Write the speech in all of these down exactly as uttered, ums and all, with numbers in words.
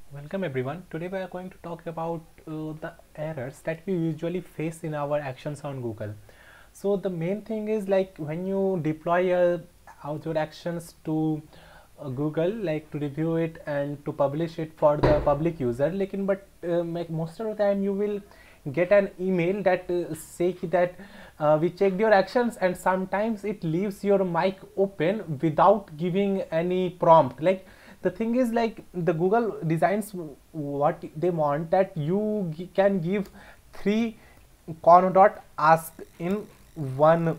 Welcome everyone. Today we are going to talk about uh, the errors that we usually face in our actions on Google. So the main thing is like when you deploy uh, out your actions to uh, Google, like to review it and to publish it for the public user. Like, but uh, like most of the time you will get an email that uh, say that uh, we checked your actions, and sometimes it leaves your mic open without giving any prompt. Like the thing is like the Google designs what they want, that you g- can give three con dot ask in one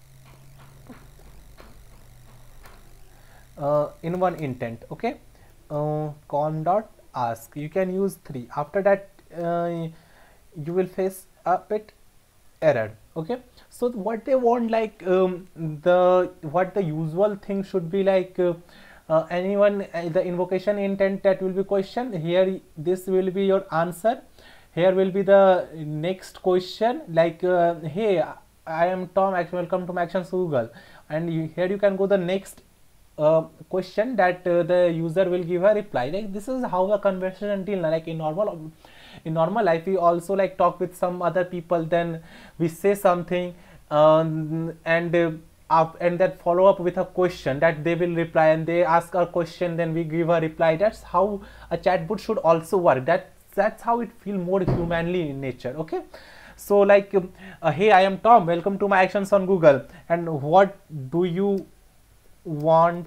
uh, in one intent. Okay, uh, con dot ask, you can use three. After that uh, you will face a bit error. Okay, so what they want, like um, the what the usual thing should be like uh, uh, anyone uh, the invocation intent, that will be question here, this will be your answer. Here will be the next question, like uh, hey, I am Tom, actually welcome to my actions Google. And you, here you can go the next uh, question that uh, the user will give a reply. Like this is how the conversation until now, like in normal in normal life we also like talk with some other people, then we say something um, and uh, up and then follow up with a question that they will reply, and they ask a question, then we give a reply. That's how a chatbot should also work. That that's how it feel more humanly in nature. Okay, so like um, uh, hey, I am Tom, welcome to my actions on Google, and what do you want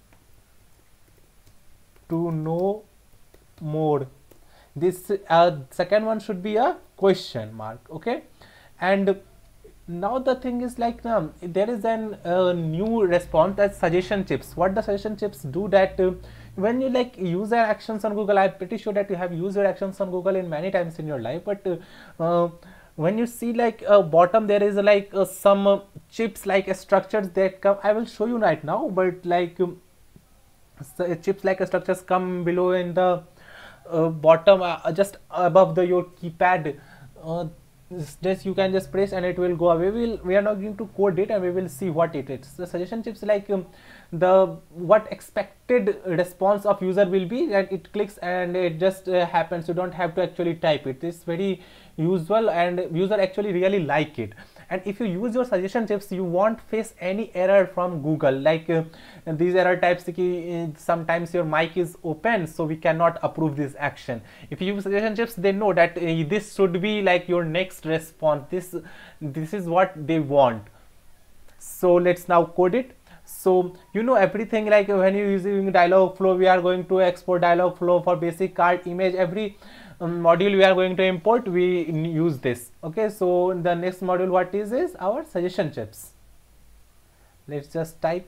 to know more? This uh, second one should be a question mark. Okay, and now the thing is like now there is an uh, new response, that suggestion chips. What the suggestion chips do, that uh, when you like use your actions on Google, I'm pretty sure that you have used your actions on Google in many times in your life, but uh, uh, when you see like uh, bottom there is like uh, some uh, chips like uh, structures that come. I will show you right now, but like um, so chips like uh, structures come below in the uh, bottom, uh, just above the your keypad. uh, this you can just press and it will go away. We will we are not going to code it, and we will see what it is. The suggestion chips like um, the what expected response of user will be, and it clicks and it just uh, happens. You don't have to actually type it. It's very usual and user actually really like it. And if you use your suggestion chips, you won't face any error from Google, like uh, these error types ki, uh, sometimes your mic is open, so we cannot approve this action. If you use suggestion chips, they know that uh, this should be like your next response. This this is what they want. So let's now code it. So you know everything, like when you're using Dialogflow, we are going to export Dialogflow for basic card image. Every um, module we are going to import, we use this. Okay, so the next module what is is our suggestion chips. Let's just type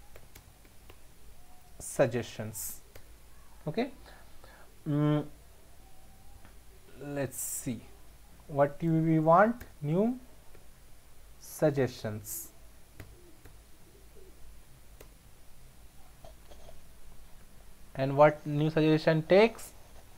suggestions. Okay, mm, let's see what do we want. New suggestions. And what new suggestion takes?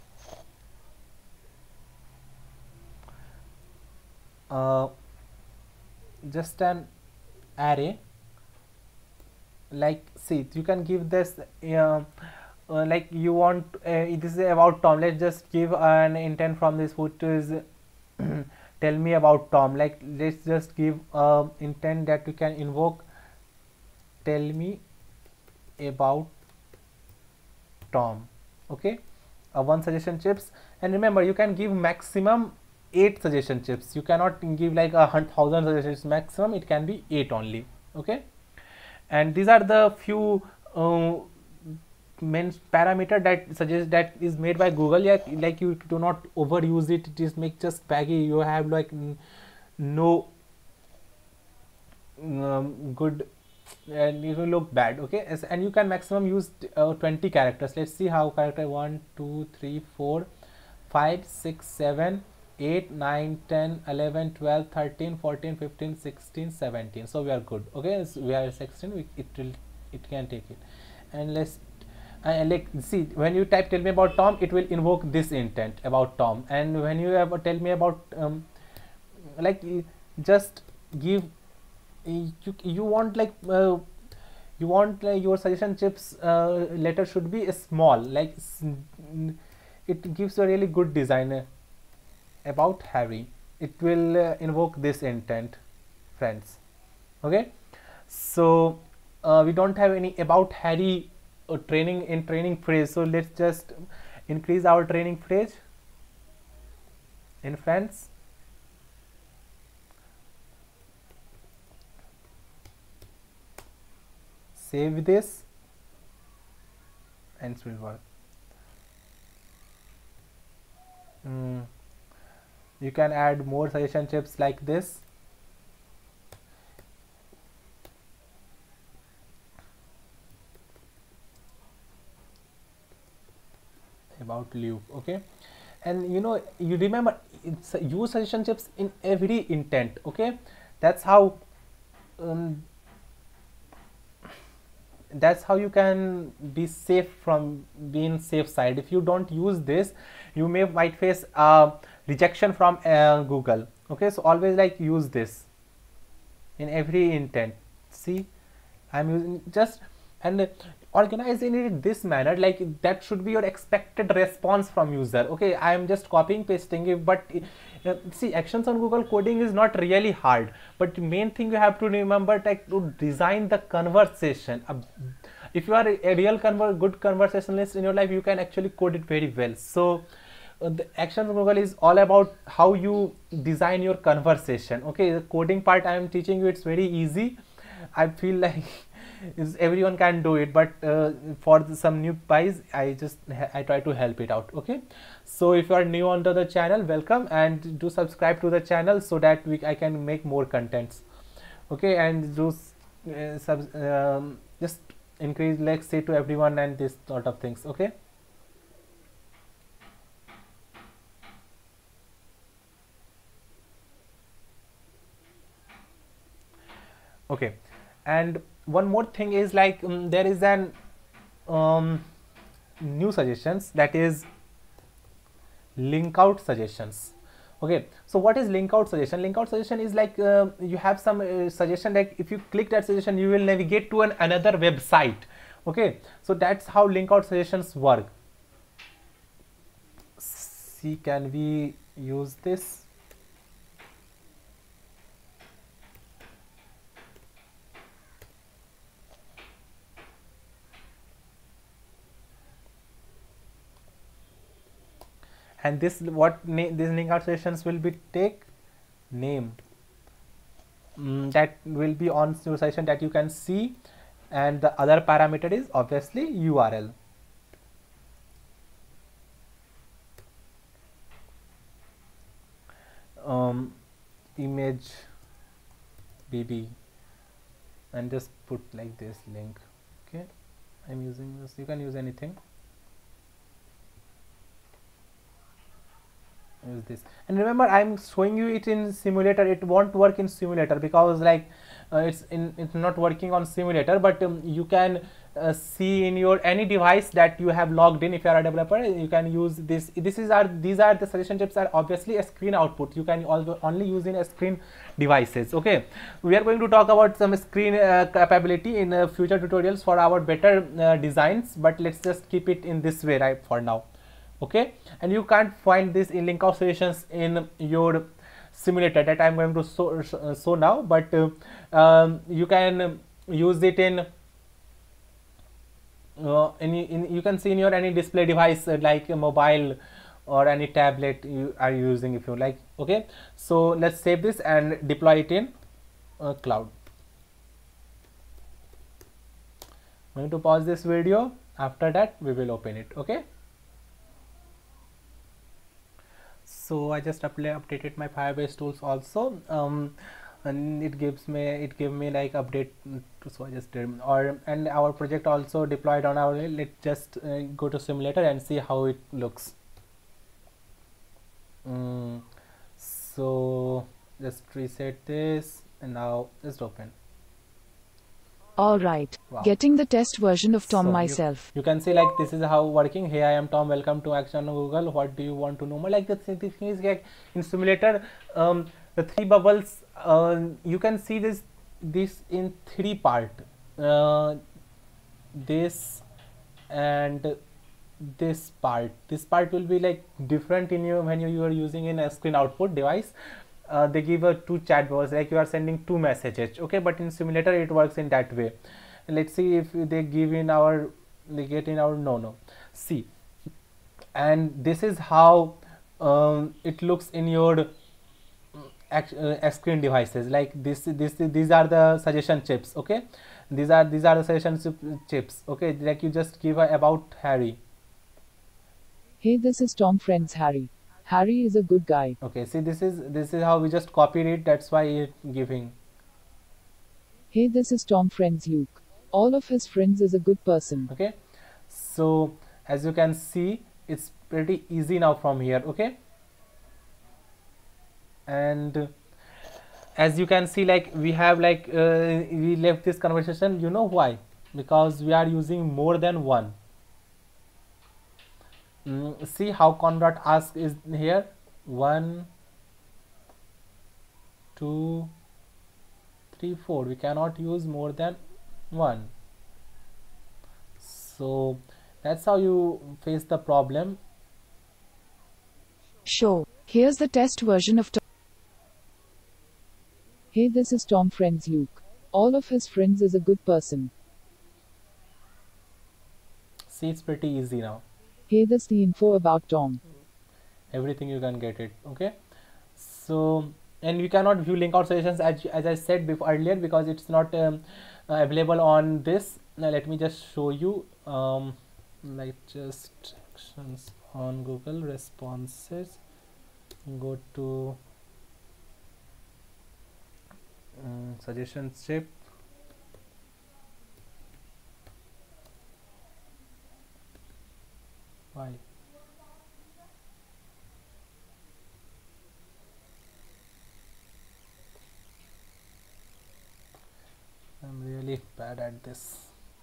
Uh, just an array. Like see, you can give this uh, uh, like you want uh, this is about Tom. Let's just give an intent from this, which is tell me about Tom. Like let's just give uh, intent that you can invoke tell me about Tom. Okay, uh, one suggestion chips. And remember, you can give maximum eight suggestion chips. You cannot give like a thousand suggestions. Maximum it can be eight only. Okay, and these are the few uh, main parameter that suggest that is made by Google. Yeah, like you do not overuse it. It is make just baggy. You have like no um, good, and it will look bad. Okay, As, and you can maximum use uh, twenty characters. Let's see how character one two three four five six seven eight nine ten eleven twelve thirteen fourteen fifteen sixteen seventeen. So we are good. Okay, so we are sixteen. We, it will it can take it. And let's uh, like see, when you type tell me about Tom, it will invoke this intent about Tom. And when you have tell me about um, like just give you you want like uh, you want uh, your suggestion chips uh, letter should be small, like it gives a really good design. About Harry, it will uh, invoke this intent, friends. Okay, so uh, we don't have any about Harry uh, training in training phrase, so let's just increase our training phrase in friends. Save this and it will work. Mm. You can add more suggestion chips like this. About loop, okay, and you know, you remember, it's uh, use suggestion chips in every intent. Okay, that's how um, that's how you can be safe from being safe side. If you don't use this, you may might face uh, rejection from uh, Google. Okay, so always like use this in every intent. See, I'm using just and uh, organize in it this manner, like that should be your expected response from user. Okay, I am just copying pasting it, but uh, see, actions on Google coding is not really hard, but the main thing you have to remember, like to design the conversation. Uh, if you are a, a real conver good conversationalist in your life, you can actually code it very well. So uh, the actions on Google is all about how you design your conversation. Okay, the coding part I am teaching you, it's very easy. I feel like is everyone can do it, but uh, for the, some new guys, I just I try to help it out. Okay, so if you are new onto the channel, welcome, and do subscribe to the channel so that we I can make more contents. Okay, and do uh, sub, um, just increase, like say to everyone and this sort of things. Okay. Okay, and one more thing is like um, there is an um, new suggestions, that is link out suggestions. Okay, so what is link out suggestion? Link out suggestion is like uh, you have some uh, suggestion, like if you click that suggestion, you will navigate to an another website. Okay, so that's how link out suggestions work. See, can we use this? And this what these link out suggestions will be take name mm, that will be on your session that you can see, and the other parameter is obviously U R L. Um, image B B, and just put like this link. Okay, I'm using this, you can use anything. Use this, and remember I'm showing you it in simulator. It won't work in simulator because like uh, it's in it's not working on simulator, but um, you can uh, see in your any device that you have logged in. If you are a developer, you can use this. This is our these are the suggestion chips are obviously a screen output. You can also only use in a screen devices. Okay, we are going to talk about some screen uh, capability in uh, future tutorials for our better uh, designs, but let's just keep it in this way right for now. Okay, and you can't find this in link out suggestions in your simulator that I'm going to show, show now, but uh, um, you can use it in uh, any in, you can see in your any display device uh, like a mobile or any tablet you are using if you like. Okay, so let's save this and deploy it in uh, cloud. I'm going to pause this video. After that we will open it. Okay, so I just updated my Firebase tools also, um, and it gives me it gave me like update, so I just did, or and our project also deployed on our. Let's just uh, go to simulator and see how it looks. Mm, so just reset this and now just open. All right, wow. Getting the test version of Tom so myself. You, you can see like this is how working. Hey, I am Tom. Welcome to Action on Google. What do you want to know more? Like the thing is like in simulator, um, the three bubbles. Uh, you can see this this in three part. Uh, this and this part. This part will be like different in your when you, you are using in a screen output device. Uh, they give a two chat bubbles, like you are sending two messages, okay, but in simulator it works in that way. Let's see if they give in our they get in our no no see. And this is how um, it looks in your uh, screen devices. Like this this these are the suggestion chips, okay, these are these are the suggestion chips, okay, like you just give a about Harry. Hey, this is Tom Friends Harry. Harry is a good guy. Okay, see, this is this is how we just copied it, that's why it giving. Hey, this is Tom Friends Luke. All of his friends is a good person. Okay, so as you can see, it's pretty easy now from here, okay. And as you can see, like we have like uh, we left this conversation, you know why? Because we are using more than one. Mm, see how convert ask is here, one, two, three, four. We cannot use more than one. So that's how you face the problem. Sure. Here's the test version of Tom. Hey, this is Tom Friends Luke. All of his friends is a good person. See, it's pretty easy now. Hey, that's the info about Tom. Everything you can get it, okay. So, and you cannot view link out suggestions as, as I said before earlier, because it's not um, uh, available on this. Now let me just show you, um, like just actions on Google responses, go to um, suggestion chip. Why? I'm really bad at this.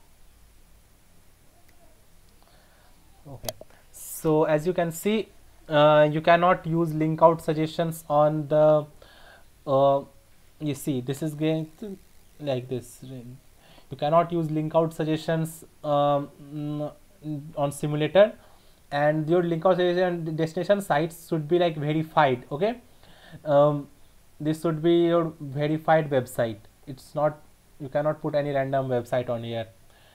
Okay, so as you can see, uh, you cannot use link out suggestions on the uh, you see this is going to like this. You cannot use link out suggestions um, on simulator, and your link out suggestion destination sites should be like verified, okay. Um, this should be your verified website. It's not, you cannot put any random website on here.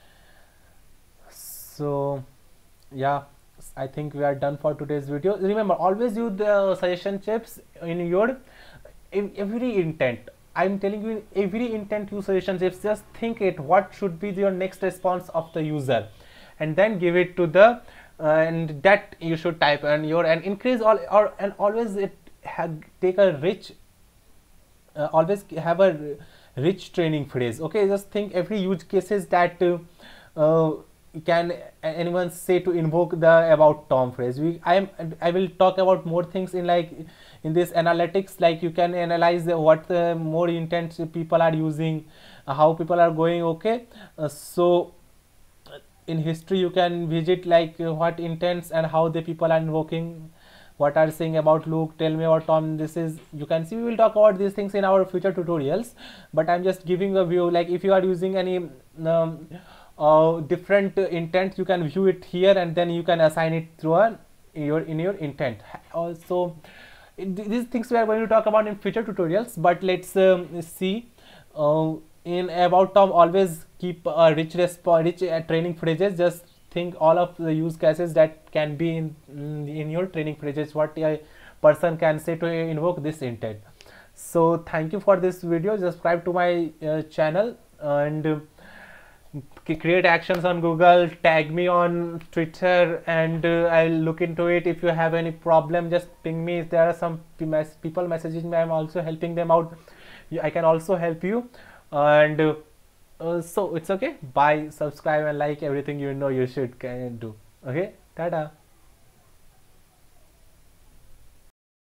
So yeah, I think we are done for today's video. Remember, always use the suggestion chips in your in every intent. I'm telling you, in every intent use suggestion chips. Just think it, what should be your next response of the user, and then give it to the uh, and that you should type and your and increase all or and always it have take a rich uh, always have a rich training phrase, okay. Just think every use cases that uh, uh, can anyone say to invoke the about Tom phrase. We I am I will talk about more things in like in this analytics, like you can analyze the, what the more intent people are using, uh, how people are going, okay. Uh, so in history you can visit like uh, what intents and how the people are invoking, what are saying about Luke, tell me about Tom. This is, you can see, we will talk about these things in our future tutorials, but I'm just giving a view. Like if you are using any um, uh, different uh, intent, you can view it here and then you can assign it through a, your in your intent. Also it, these things we are going to talk about in future tutorials, but let's um, see. Uh, in about Tom, always keep a rich response, rich uh, training phrases. Just think all of the use cases that can be in in your training phrases, what a person can say to invoke this intent. So thank you for this video. Subscribe to my uh, channel and uh, create actions on Google, tag me on Twitter, and uh, I'll look into it. If you have any problem, just ping me. If there are some people messaging me, I'm also helping them out. I can also help you. And uh, uh, so it's okay. Bye, subscribe and like everything you know you should can do. Okay, tada.